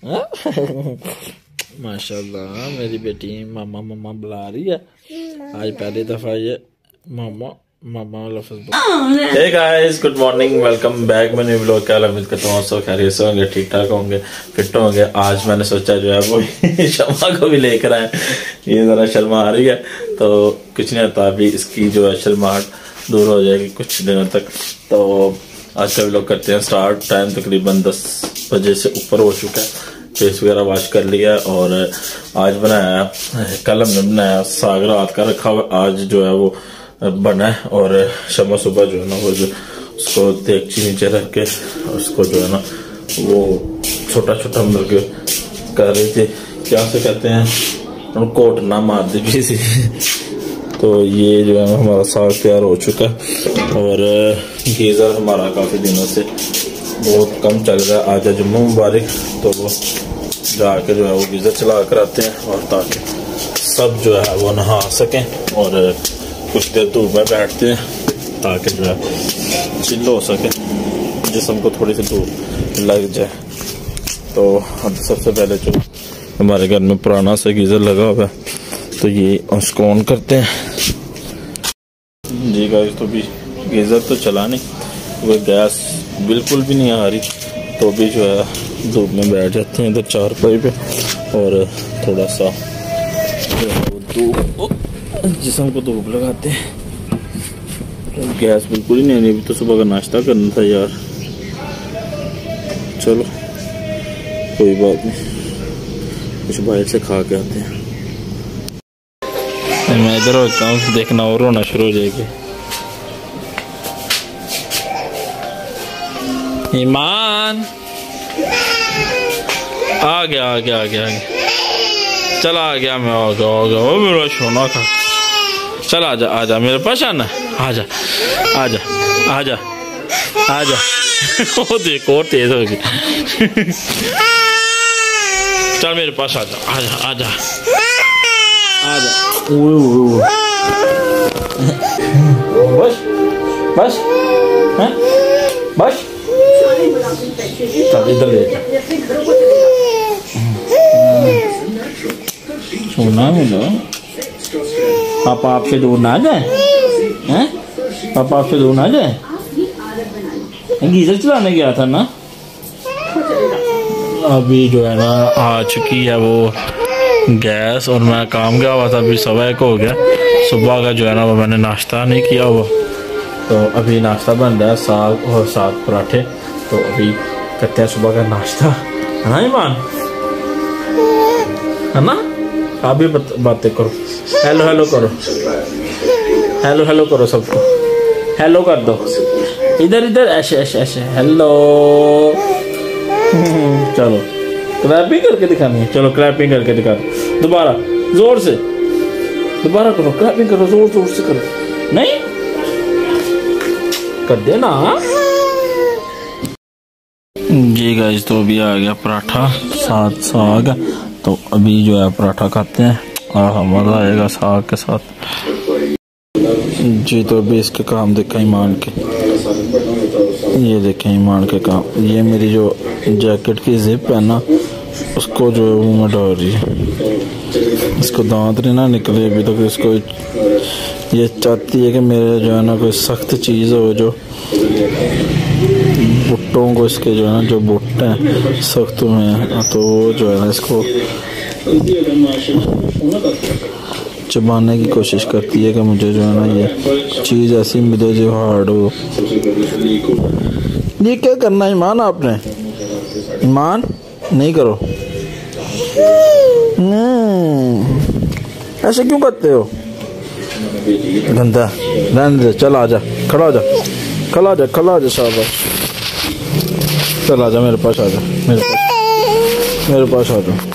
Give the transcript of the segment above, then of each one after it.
माशाल्लाह मेरी बेटी मामा मामा बुला रही है। आज पहली दफा ये मामा मामा लफ्ज़। Hey guys, good morning, welcome back. मैंने व्लॉग क्या उम्मीद करता हूँ सब खैरियत से होंगे, ठीक ठाक होंगे, फिट होंगे। आज मैंने सोचा जो है वो शमा को भी लेकर आए। ये ज़रा शर्मा आ रही है तो कुछ नहीं होता, अभी इसकी जो है शर्माहट दूर हो जाएगी कुछ दिनों तक। तो आज का व्लॉग करते हैं स्टार्ट। टाइम तकरीबन 10 बजे से ऊपर हो चुका है। फेस वगैरह वॉश कर लिया और आज बनाया, कल हमने बनाया साग रात का रखा हुआ, आज जो है वो बना है। और शमा सुबह जो है ना वो जो उसको देगची नीचे रख के उसको जो है ना वो छोटा छोटा मुर्गे कर रही थी, क्या से कहते हैं, कोट ना मार दी भी सी। तो ये जो है हमारा साग तैयार हो चुका है। और गीज़र हमारा काफ़ी दिनों से बहुत कम चल रहा है। आज जुम्मा मुबारक, तो वो जाके जो है वो गीज़र चला कर आते हैं और ताकि सब जो है वो नहा सकें और कुछ देर धूप में बैठते हैं ताकि जो है चिल्ल हो सके, जिस्म को थोड़ी सी धूप लग जाए। तो अब सबसे पहले जो हमारे घर में पुराना सा गीज़र लगा हुआ है तो ये उसको ऑन करते हैं जी गाइस। तो भी गीज़र तो चला नहीं, वो गैस बिल्कुल भी नहीं आ रही, तो भी जो है धूप में बैठ जाते हैं इधर चारपाई पे और थोड़ा सा जो है वो धूप जिस्म को धूप लगाते हैं। तो गैस बिल्कुल ही नहीं, अभी तो सुबह का नाश्ता करना था यार। चलो कोई बात नहीं, कुछ बाहर से खा के आते हैं। मैं इधर होता हूँ, देखना और रोना शुरू हो जाएगी। ईमान आ गया आ गया आ गया आ गया, चला आ गया, मैं आ गया वो मेरा सोना का। चल आजा आजा मेरे पास आना, आजा आजा आजा आजा। वो देखो तेज हो गई। चल मेरे पास आजा आजा आजा आजा। बस बस हैं बस, चल इधर ले जा। सोना मिलो, पापा आपसे दूर ना जाए हैं, पापा आपसे दूर ना जाए। गीज़र चलाने गया था ना, अभी जो है ना आ चुकी है वो गैस और मैं काम गया हुआ था। अभी 1:15 हो गया, सुबह का जो है ना वो मैंने नाश्ता नहीं किया हुआ, तो अभी नाश्ता बन रहा है साग और साग पराठे। तो अभी करते हैं सुबह का नाश्ता, है ना ईमान, है ना। आप भी बातें करो, हेलो हेलो करो, हेलो हेलो करो, सबको हेलो कर दो। इधर इधर ऐसे ऐसे ऐसे हेलो। चलो क्लैपिंग करके दिखानी है, चलो क्लैपिंग करके दिखा दो दोबारा, जोर से दोबारा करो, क्लैपिंग करो, जोर जोर से करो। नहीं कर देना जी गाइस। तो अभी आ गया पराठा साथ साग, तो अभी जो है पराठा खाते हैं और मज़ा आएगा साग के साथ जी। तो अभी इसके काम देखा ईमान के, ये देखें ईमान के काम। ये मेरी जो जैकेट की जिप है ना उसको जो है मुँह में डाल रही है, इसको दांत नहीं ना निकले अभी तक। इसको ये चाहती है कि मेरे जो है ना कोई सख्त चीज़ हो, जो भुट्टों को इसके जो है ना जो भुट्टे हैं सख्त में, तो वो जो है ना इसको चबाने की कोशिश करती है कि मुझे जो है ना ये चीज़ ऐसी मिले जो हार्ड हो। ये क्या करना ईमान आपने, ईमान नहीं करो, ऐसे क्यों करते हो, गंदा रहने दे। चल आजा, खड़ा हो जा, खड़ा हो जा, खड़ा हो जा, शाबाश। चल आजा मेरे पास, आजा मेरे पास, मेरे पास आ जा।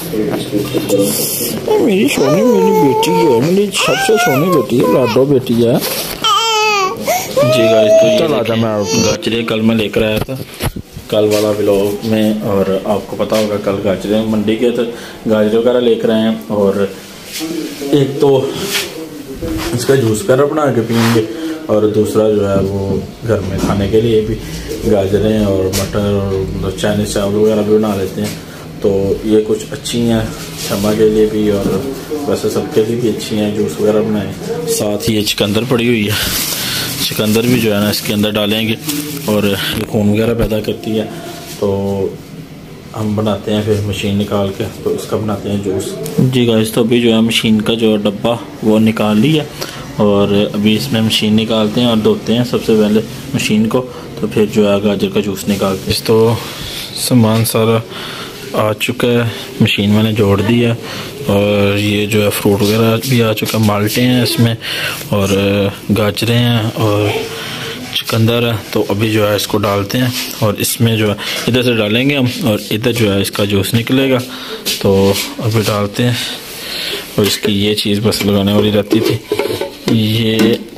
मेरी सोनी मेरी बेटी है, मेरी सबसे सोनी बेटी है, लाडो बेटी है जी गाइस। तो चल आजा, मैं गाजरे कल मैं लेकर आया था कल वाला व्लॉग में, और आपको पता होगा कल गाजरे मंडी के तो गाजरे वगैरह लेकर आए हैं। और एक तो इसका जूस वगैरह बना के पियेंगे और दूसरा जो है वो घर में खाने के लिए भी गाजरें और मटर और चाइनीज चावल वगैरह भी बना लेते हैं। तो ये कुछ अच्छी हैं शमा के लिए भी और वैसे सबके लिए भी अच्छी हैं, जूस वगैरह बनाए। साथ ही ये चुकंदर पड़ी हुई है, चुकंदर भी जो है ना इसके अंदर डालेंगे और ये खून वगैरह पैदा करती है, तो हम बनाते हैं फिर मशीन निकाल के, तो इसका बनाते हैं जूस। जी गाइस, तो अभी जो है मशीन का जो डब्बा वो निकाल लिया और अभी इसमें मशीन निकालते हैं और धोते हैं सबसे पहले मशीन को, तो फिर जो है गाजर का जूस निकालते हैं। तो सामान सारा आ चुका है, मशीन मैंने जोड़ दी है और ये जो है फ्रूट वगैरह भी आ चुका है, माल्टे हैं इसमें और गाजरें हैं और चुकंदर है। तो अभी जो है इसको डालते हैं और इसमें जो है इधर से डालेंगे हम और इधर जो है इसका जूस निकलेगा, तो अभी डालते हैं। और इसकी ये चीज़ बस लगाने वाली रहती थी, ये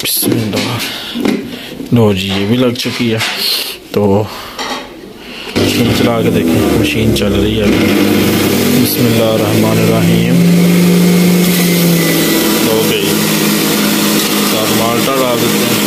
लो जी ये भी लग चुकी है। तो मशीन चला के देखें, मशीन चल रही है। बिस्मिल्लाहिर्रहमानिर्रहीम। तो गई साथ माल्टा डाल देते हैं।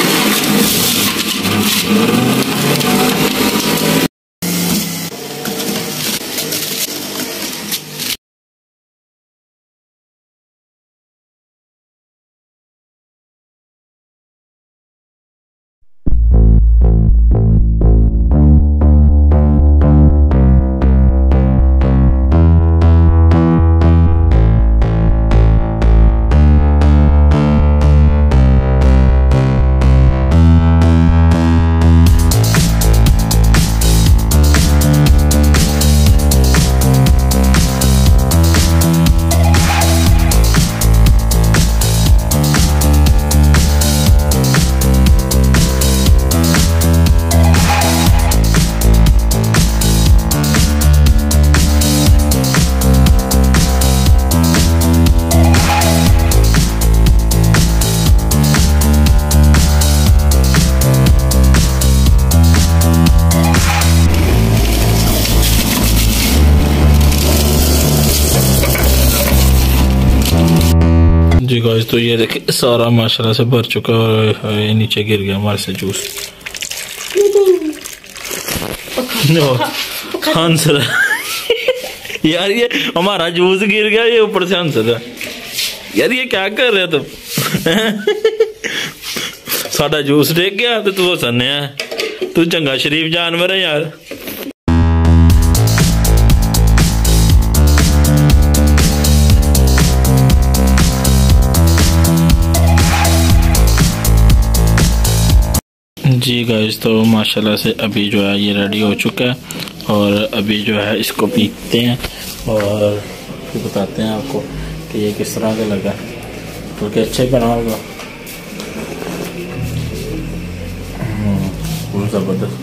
जी गाइस, तो ये देखिए सारा माशाल्लाह से भर चुका और ये नीचे गिर गया हमारे से जूस। हंस रहा यार, ये हमारा जूस गिर गया, ये ऊपर से हंस रहा। यार ये क्या कर रहे हो तुम? साडा जूस देख गया तो तू हंसने है, तू चंगा शरीफ जानवर है यार। जी गाइस, तो माशाल्लाह से अभी जो है ये रेडी हो चुका है और अभी जो है इसको पीते हैं और फिर बताते हैं आपको कि ये किस तरह का लगा, क्योंकि अच्छा ही बना होगा। बहुत ज़बरदस्त।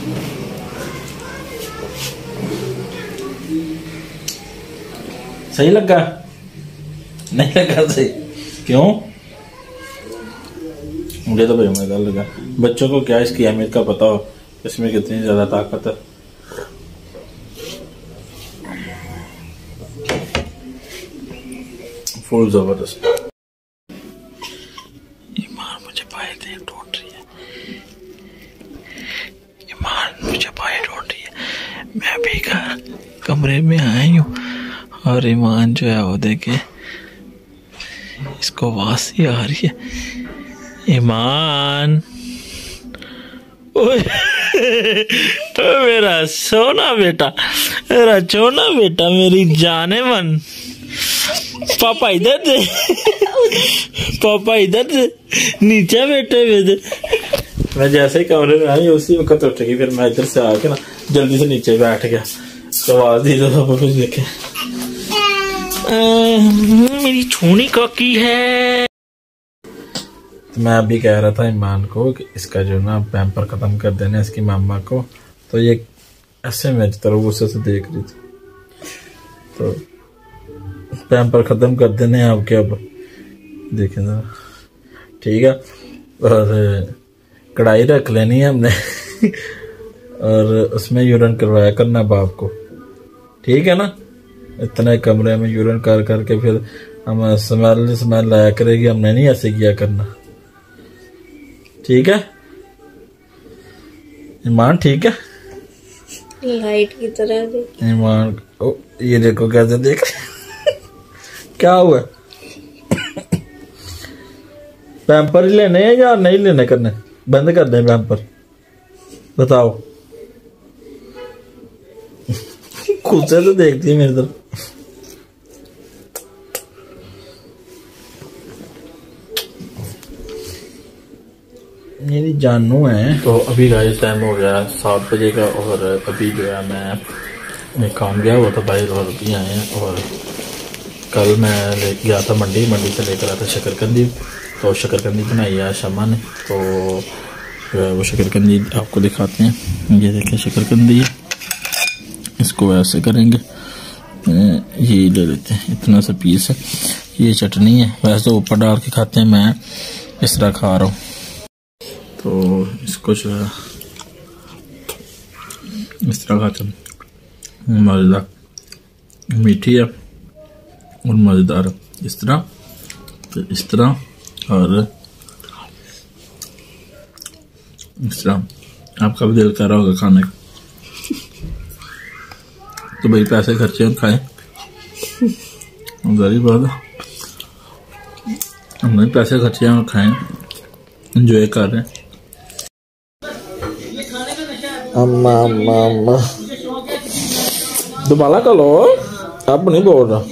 सही लगा? नहीं लगा सही? क्यों? मुझे तो भाई मज़ेदार लगा। बच्चों को क्या इसकी अहमियत का पता हो, इसमें कितनी ज़्यादा ताकत है। फुल ज़बरदस्त। ईमान मुझे पाए थे ढूंढ रही है, ईमान मुझे पाए ढूंढ रही है। मैं अभी कमरे में आई हूँ और ईमान जो है वो देखे इसको वासी आ रही है। ईमान ओए मेरा सोना बेटा, मेरा चोना बेटा, मेरी जाने मन। पापा इधर से, पापा इधर से, नीचे बैठे हुए थे। मैं जैसे ही कमरे में आई उसी वक्त उठ गई, फिर मैं इधर से आके ना जल्दी से नीचे बैठ गया। तो आवाज दी तो पापा कुछ देखे, मेरी छोनी काकी है। तो मैं अभी कह रहा था ईमान को कि इसका जो ना पैम्पर खत्म कर देना इसकी मामा को, तो ये ऐसे मेरी तरफ गुस्से से देख रही थी। तो पैम्पर खत्म कर देने आपके, अब देखें जरा, ठीक है। और कढ़ाई रख लेनी है हमने और उसमें यूरिन करवाया करना बाप को, ठीक है ना। इतने कमरे में यूरिन कर करके फिर हम स्मेल आया करेगी, हमने नहीं ऐसे किया करना, ठीक है ईमान? ठीक है। लाइट की तरह देख। ईमान, ओ ये देखो कैसे देख क्या हुआ? पैम्पर ही लेने हैं या नहीं लेने? करने बंद कर दें पैम्पर? बताओ। खुद से तो देखती है मेरी तरफ। मेरी जानू है। तो अभी गाइस टाइम हो गया 7 बजे का और अभी जो है मैं काम गया हुआ था बाहर और अभी आए हैं। और कल मैं ले गया था मंडी से लेकर आया था शकरकंदी। तो शकरकंदी बनाई है शमा ने। तो वो शकरकंदी आपको दिखाते हैं। ये देखें शकरकंदी है, इसको ऐसे करेंगे, ये ले लेते हैं, इतना सा पीस है। ये चटनी है, वैसे तो ऊपर डाल के खाते हैं, मैं इस तरह खा रहा हूँ। तो इसको जो है इस तरह खाते हैं, मज़ेदार, मीठी है और मज़ेदार है। इस तरह, तो इस तरह और इस तरह। आपका भी दिल कर रहा होगा खाने का, तो भाई पैसे खर्चे हम खाएं। गरीब बात है, हमने पैसे खर्चे हैं और खाएं, एंजॉय कर रहे हैं। अम्मा अम्मा अम्मा दोबारा कर लो, अब नहीं बोल रहा।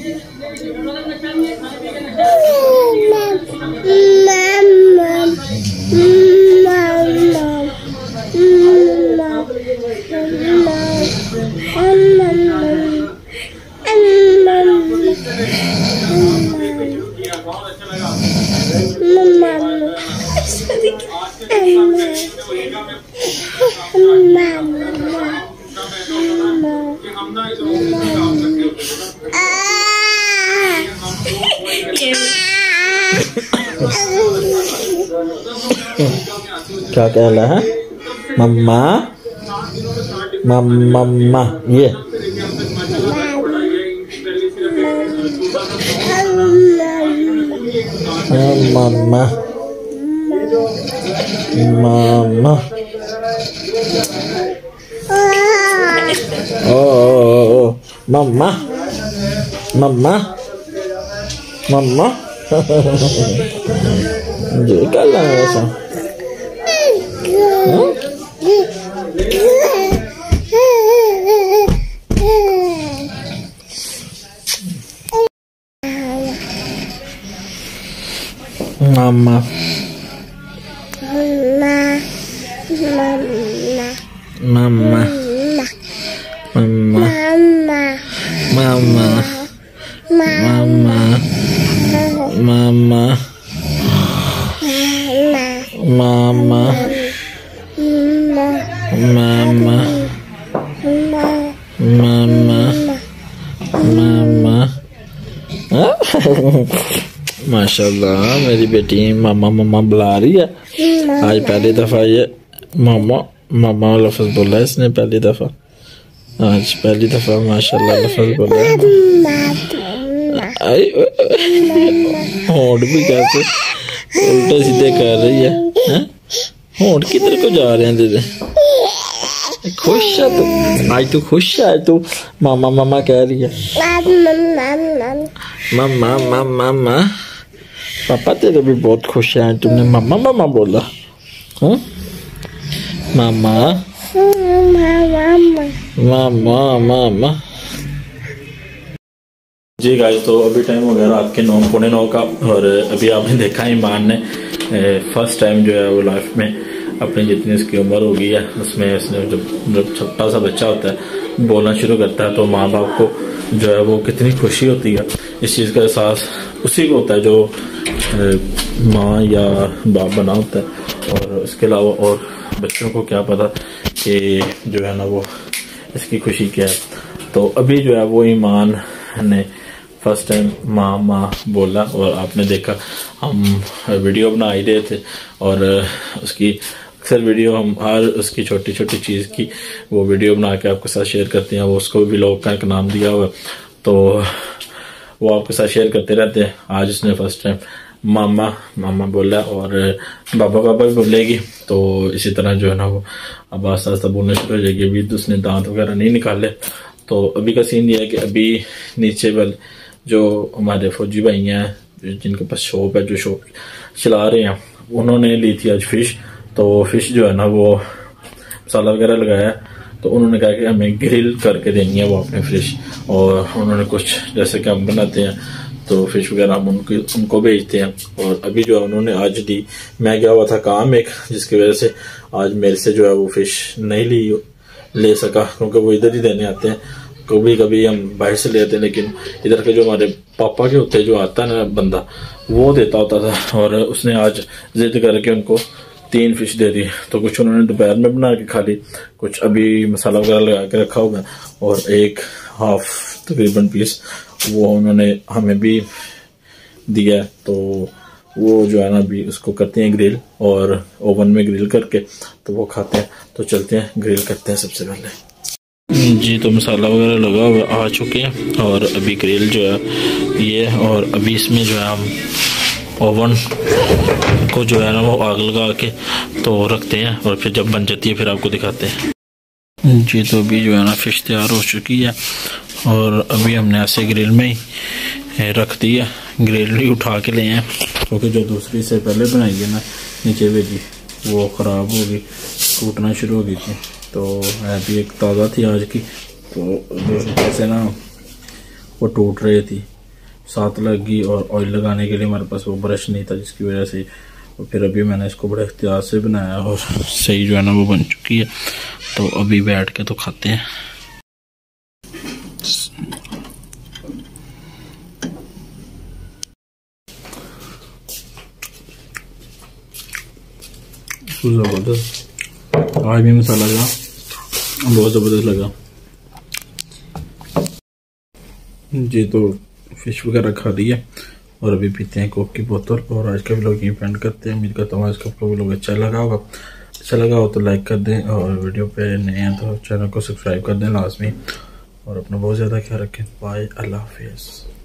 क्या कह रहा है? मम्मा मम्मा, ये मम्मा मम्मा, ओ मम्मा मम्मा मम्मा। ये क्या लगा ऐसा? Mama. Mama. Mama. Mama. Mama. Mama. Mama. Mama. Mama. Mama. माशाल्लाह मेरी बेटी मामा मामा बुला रही है। आज पहली दफा ये मामा मामा लफ्ज बोला इसने, पहली दफा, आज पहली दफा माशाल्लाह लफ्ज बोला। होंठ भी कैसे उल्टे सीधे कर रही है, होंठ किधर को जा रहे हैं दीदी? खुश है तू आज? तू खुश है आज? तू मामा मामा कह रही है, मामा मामा मामा। पापा तेरे भी बहुत खुश है, तुमने मामा मामा बोला। मामा मामा मामा। जी गाइस, तो अभी टाइम हो गया रात के 9 पौने 9 का। और अभी आपने देखा ईमान ने फर्स्ट टाइम जो है वो लाइफ में अपनी जितनी इसकी उम्र हो गई है उसमें इसने जब छोटा सा बच्चा होता है बोलना शुरू करता है तो माँ बाप को जो है वो कितनी खुशी होती है। इस चीज़ का एहसास उसी को होता है जो माँ या बाप बना होता है, और इसके अलावा और बच्चों को क्या पता कि जो है ना वो इसकी खुशी क्या है। तो अभी जो है वो ईमान ने फर्स्ट टाइम माँ माँ बोला और आपने देखा हम वीडियो बना ही रहे थे और उसकी अक्सर वीडियो हम हर उसकी छोटी छोटी चीज़ की वो वीडियो बना के आपके साथ शेयर करते हैं। वो उसको भी व्लॉग का एक नाम दिया हुआ, तो वो आपके साथ शेयर करते रहते हैं। आज उसने फर्स्ट टाइम मामा बोला और बाबा भी बोलेगी। तो इसी तरह जो है ना वो अब आस्ता आस्ता बोलना शुरू हो जाएगी। अभी तो उसने दांत वगैरह नहीं निकाले। तो अभी का सीन ये है कि अभी नीचे वाले जो हमारे फौजी भाई हैं जिनके पास शॉप है, जो शॉप चला रहे हैं, उन्होंने ली थी आज फिश। तो फिश जो है ना वो मसाला वगैरह लगाया, तो उन्होंने कहा कि हमें ग्रिल करके देनी है वो अपने फिश। और उन्होंने कुछ जैसे कि हम बनाते हैं तो फिश वगैरह हम उनको भेजते हैं। और अभी जो है उन्होंने आज दी, मैं गया हुआ था काम एक, जिसकी वजह से आज मेरे से जो है वो फिश नहीं ले सका, क्योंकि वो इधर ही देने आते हैं। कभी कभी हम बाहर से ले आते हैं, लेकिन इधर के जो हमारे पापा के होते हैं, जो आता है ना बंदा, वो देता होता था। और उसने आज जिद करके उनको 3 फिश दे दी। तो कुछ उन्होंने दोपहर में बना के खा ली, कुछ अभी मसाला वगैरह लगा के रखा होगा, और एक हाफ तकरीबन पीस वो उन्होंने हमें भी दिया। तो वो जो है ना अभी उसको करते हैं ग्रिल, और ओवन में ग्रिल करके तो वो खाते हैं। तो चलते हैं ग्रिल करते हैं सबसे पहले जी। तो मसाला वगैरह लगा हुआ आ चुके हैं, और अभी ग्रिल जो है ये, और अभी इसमें जो है हम ओवन को जो है ना वो आग लगा के तो रखते हैं, और फिर जब बन जाती है फिर आपको दिखाते हैं जी। तो अभी जो है ना फिश तैयार हो चुकी है, और अभी हमने ऐसे ग्रिल में ही रख दी है। ग्रिल ही उठा के ले हैं, क्योंकि जो दूसरी से पहले बनाई है ना नीचे भेजी, वो ख़राब हो गई, टूटना शुरू हो गई थी। तो अभी एक ताज़ा थी आज की, तो जैसे ना वो टूट रही थी, साथ लग गई। और ऑयल लगाने के लिए हमारे पास वो ब्रश नहीं था, जिसकी वजह से फिर अभी मैंने इसको बड़े एहतियात से बनाया, और सही जो है ना वो बन चुकी है। तो अभी बैठ के तो खाते हैं। ज़बरदस्त, आज भी मसाला का बहुत ज़बरदस्त लगा जी। तो फिश वगैरह खा ली है, और अभी पीते हैं कोक की बोतल। और आज का व्लॉग यहीं पेंड करते हैं। उम्मीद करता हूँ आज का आपको व्लॉग अच्छा लगा होगा। अच्छा लगा हो तो लाइक कर दें, और वीडियो पे नए हैं तो चैनल को सब्सक्राइब कर दें लाजमी। और अपना बहुत ज़्यादा ख्याल रखें। बाय, अल्लाह हाफिज़।